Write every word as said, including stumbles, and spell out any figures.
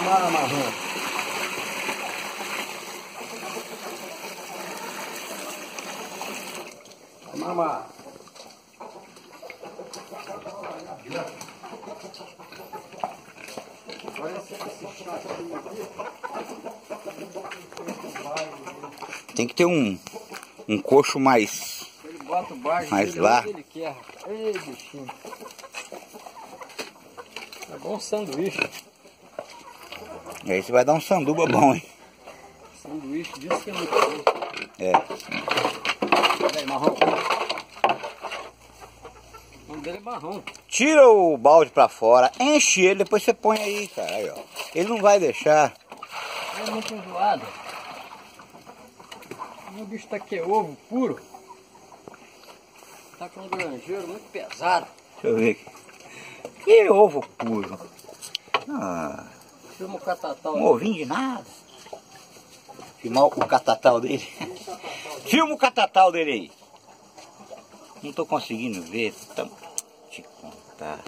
Mara marrom. Mama. Tem que ter um, um coxo mais, Ele bota o barco, mais ele largo. ele quer. Ei, bichinho. É bom sanduíche. E aí você vai dar um sanduba bom, hein? Sanduíche disso que é muito bom. É. Peraí, marrom. O nome dele é marrom. Tira o balde pra fora, enche ele, depois você põe aí, cara. Aí, ó. Ele não vai deixar. Ele é muito enjoado. O bicho tá aqui é ovo puro. Tá com um granjeiro muito pesado. Deixa eu ver aqui. Que ovo puro. Ah, Filma o catatal. um ovinho de nada. Filmar o catatal dele. Filma o catatal dele aí. Não tô conseguindo ver. Então, te contar.